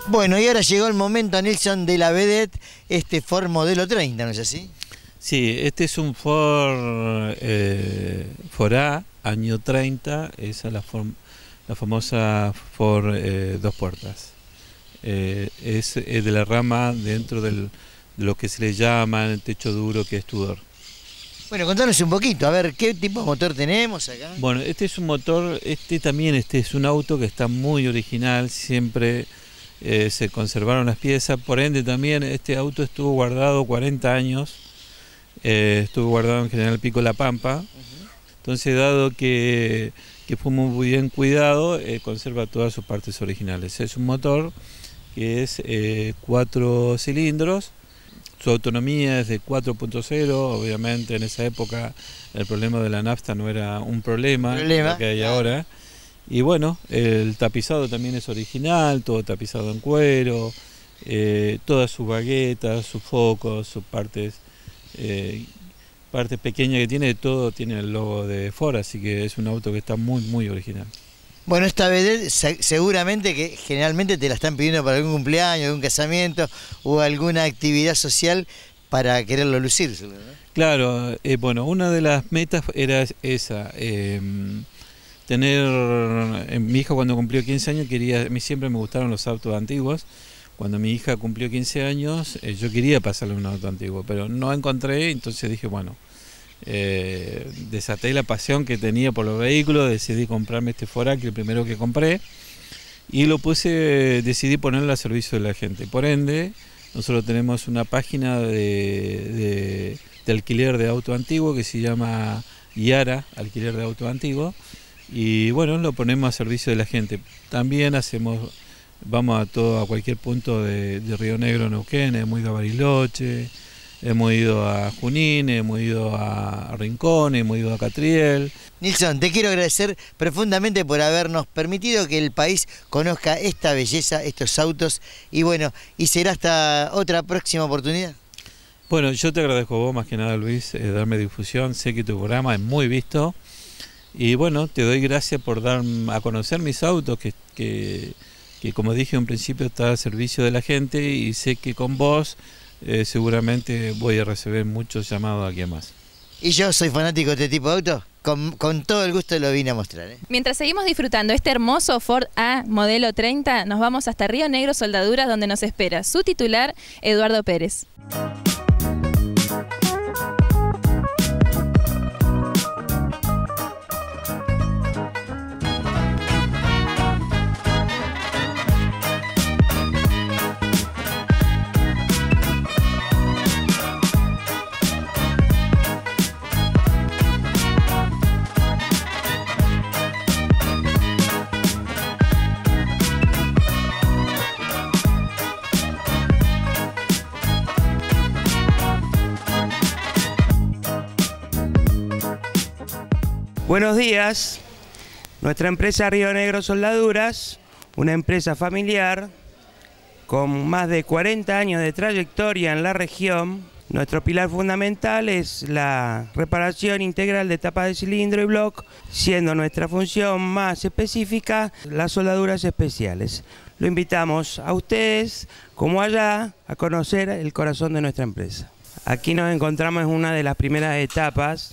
Bueno, y ahora llegó el momento, Nilson, de la vedette, este Ford modelo 30, ¿no es así? Sí, este es un Ford, Ford A, año 30, esa es la famosa Ford dos puertas. Es de la rama dentro de lo que se le llama el techo duro, que es Tudor. Bueno, contanos un poquito, a ver, ¿qué tipo de motor tenemos acá? Bueno, este es un motor, este es un auto que está muy original, siempre se conservaron las piezas, por ende también este auto estuvo guardado 40 años, estuvo guardado en General Pico La Pampa. Entonces, dado que fue muy bien cuidado, conserva todas sus partes originales. Es un motor que es 4 cilindros, su autonomía es de 4.0, obviamente en esa época el problema de la nafta no era un problema lo que hay ahora. Y bueno, el tapizado también es original, todo tapizado en cuero, todas sus baguetas, sus focos, sus partes pequeñas que tiene, todo tiene el logo de Ford, así que es un auto que está muy original. Bueno, esta vedette seguramente que generalmente te la están pidiendo para algún cumpleaños, algún casamiento o alguna actividad social para quererlo lucir, ¿no? Claro, bueno, una de las metas era esa, mi hija cuando cumplió 15 años a mí siempre me gustaron los autos antiguos. Cuando mi hija cumplió 15 años, yo quería pasarle un auto antiguo, pero no encontré, entonces dije, bueno, desaté la pasión que tenía por los vehículos, decidí comprarme este Ford A, que el primero que compré, y decidí ponerlo al servicio de la gente. Por ende, nosotros tenemos una página de alquiler de auto antiguo que se llama Yara, alquiler de auto antiguo, y bueno, lo ponemos a servicio de la gente. También vamos a cualquier punto de Río Negro, Neuquén, hemos ido a Bariloche, hemos ido a Junín, hemos ido a Rincón, hemos ido a Catriel. Nilson, te quiero agradecer profundamente por habernos permitido que el país conozca esta belleza, estos autos, y bueno, y será hasta otra próxima oportunidad. Bueno, yo te agradezco a vos más que nada, Luis, darme difusión, sé que tu programa es muy visto, y bueno, te doy gracias por dar a conocer mis autos, que como dije en un principio está al servicio de la gente, y sé que con vos seguramente voy a recibir muchos llamados aquí a más. Y yo soy fanático de este tipo de autos, con todo el gusto lo vine a mostrar. Mientras seguimos disfrutando este hermoso Ford A modelo 30, nos vamos hasta Río Negro Soldaduras, donde nos espera su titular, Eduardo Pérez. Buenos días, nuestra empresa Río Negro Soldaduras, una empresa familiar con más de 40 años de trayectoria en la región. Nuestro pilar fundamental es la reparación integral de tapas de cilindro y block, siendo nuestra función más específica las soldaduras especiales. Lo invitamos a ustedes, como allá, a conocer el corazón de nuestra empresa. Aquí nos encontramos en una de las primeras etapas,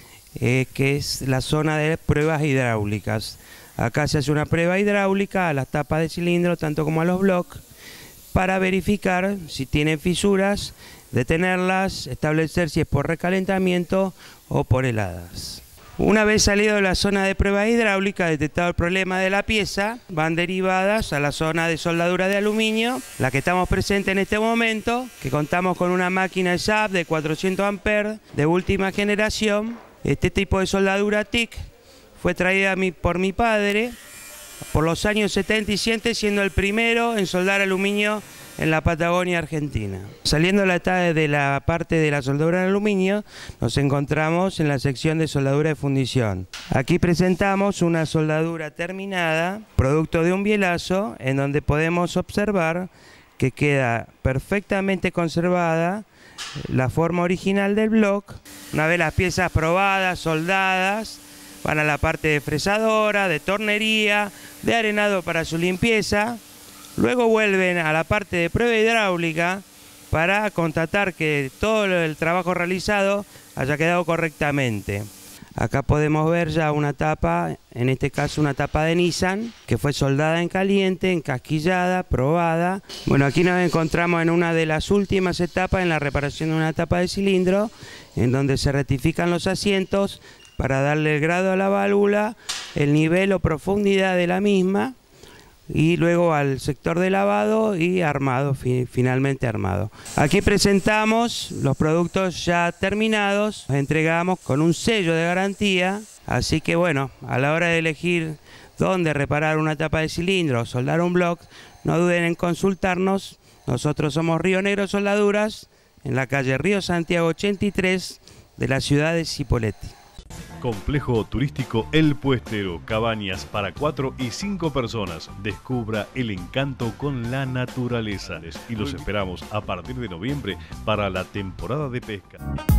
que es la zona de pruebas hidráulicas. Acá se hace una prueba hidráulica a las tapas de cilindro, tanto como a los blocks, para verificar si tienen fisuras, detenerlas, establecer si es por recalentamiento o por heladas. Una vez salido de la zona de prueba hidráulica, detectado el problema de la pieza, van derivadas a la zona de soldadura de aluminio, la que estamos presentes en este momento, que contamos con una máquina SAP de 400 amperes de última generación. Este tipo de soldadura TIC fue traída por mi padre por los años 70 y 100, siendo el primero en soldar aluminio en la Patagonia Argentina. Saliendo de la parte de la soldadura de aluminio, nos encontramos en la sección de soldadura de fundición. Aquí presentamos una soldadura terminada, producto de un bielazo, en donde podemos observar que queda perfectamente conservada la forma original del block. Una vez las piezas probadas, soldadas, van a la parte de fresadora, de tornería, de arenado para su limpieza, Luego vuelven a la parte de prueba hidráulica para constatar que todo el trabajo realizado haya quedado correctamente. Acá podemos ver ya una tapa, en este caso una tapa de Nissan, que fue soldada en caliente, encasquillada, probada. Bueno, aquí nos encontramos en una de las últimas etapas en la reparación de una tapa de cilindro, en donde se rectifican los asientos para darle el grado a la válvula, el nivel o profundidad de la misma, y luego al sector de lavado y armado, finalmente armado. Aquí presentamos los productos ya terminados, los entregamos con un sello de garantía, así que bueno, a la hora de elegir dónde reparar una tapa de cilindro o soldar un block, no duden en consultarnos. Nosotros somos Río Negro Soldaduras, en la calle Río Santiago 83 de la ciudad de Cipolletti. Complejo turístico El Puestero, cabañas para 4 y 5 personas. Descubra el encanto con la naturaleza y los esperamos a partir de noviembre para la temporada de pesca.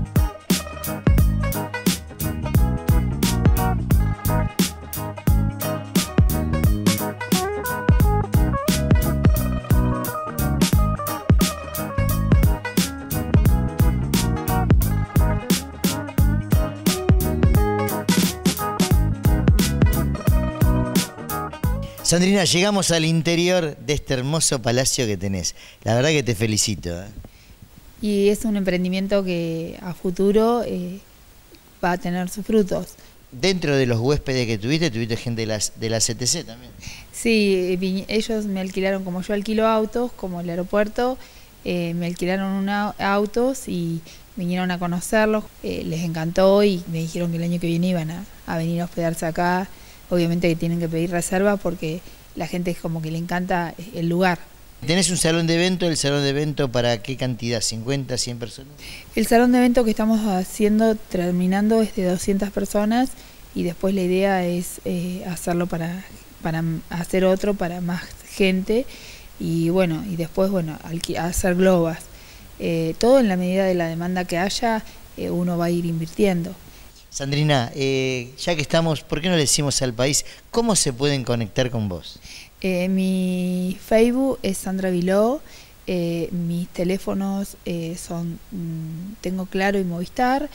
Sandrina, llegamos al interior de este hermoso palacio que tenés. La verdad que te felicito. Y es un emprendimiento que a futuro va a tener sus frutos. Dentro de los huéspedes que tuviste gente de la CTC también. Sí, ellos me alquilaron, como yo alquilo autos, como el aeropuerto, me alquilaron autos y vinieron a conocerlos. Les encantó y me dijeron que el año que viene iban a venir a hospedarse acá. Obviamente que tienen que pedir reserva porque la gente es como que le encanta el lugar. ¿Tenés un salón de evento? ¿El salón de evento para qué cantidad? ¿50, 100 personas? El salón de evento que estamos terminando es de 200 personas y después la idea es hacerlo para hacer otro para más gente y bueno, y después hacer globas. Todo en la medida de la demanda que haya, uno va a ir invirtiendo. Sandrina, ya que estamos, ¿por qué no le decimos al país cómo se pueden conectar con vos? Mi Facebook es Sandra Viló, mis teléfonos son Tengo Claro y Movistar,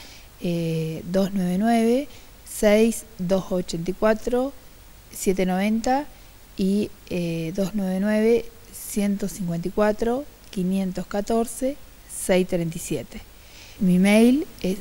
299-6284-790 y 299-154-514-637. Mi mail es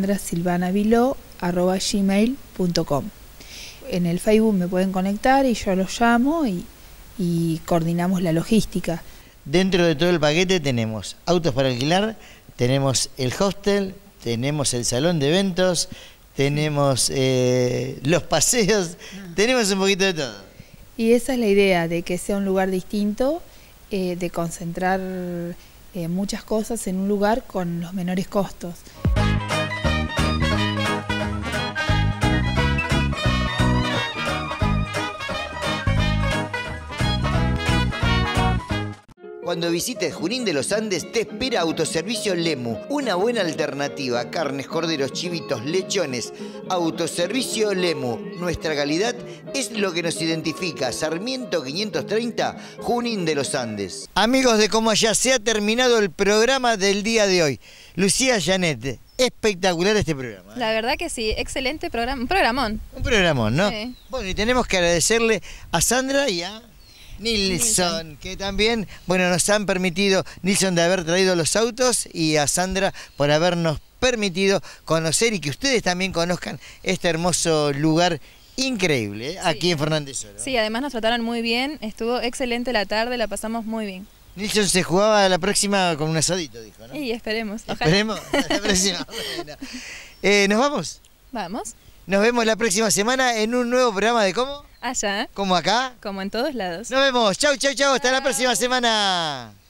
sandrasilvanaviló@gmail.com. En el Facebook me pueden conectar y yo los llamo y coordinamos la logística. Dentro de todo el paquete tenemos autos para alquilar, tenemos el hostel, tenemos el salón de eventos, tenemos los paseos, tenemos un poquito de todo. Y esa es la idea, de que sea un lugar distinto, de concentrar muchas cosas en un lugar con los menores costos. Cuando visites Junín de los Andes te espera Autoservicio Lemu, una buena alternativa, carnes, corderos, chivitos, lechones. Autoservicio Lemu, nuestra calidad es lo que nos identifica. Sarmiento 530, Junín de los Andes. Amigos de Como Allá, se ha terminado el programa del día de hoy. Lucía Janet, espectacular este programa. La verdad que sí, excelente programa, un programón. Un programón, ¿no? Sí. Bueno, y tenemos que agradecerle a Sandra y a Nilson, que también, bueno, nos han permitido, Nilson, de haber traído los autos, y a Sandra por habernos permitido conocer y que ustedes también conozcan este hermoso lugar increíble, aquí en Fernández Oro. Sí, además nos trataron muy bien, estuvo excelente la tarde, la pasamos muy bien. Nilson se jugaba la próxima con un asadito, dijo, ¿no? Y esperemos. Ojalá. Esperemos, la próxima. Bueno. ¿Nos vamos? Vamos. Nos vemos la próxima semana en un nuevo programa de ¿Cómo? Allá. ¿Cómo acá? Como en todos lados. Nos vemos. Chau, chau, chau. Hasta la próxima semana.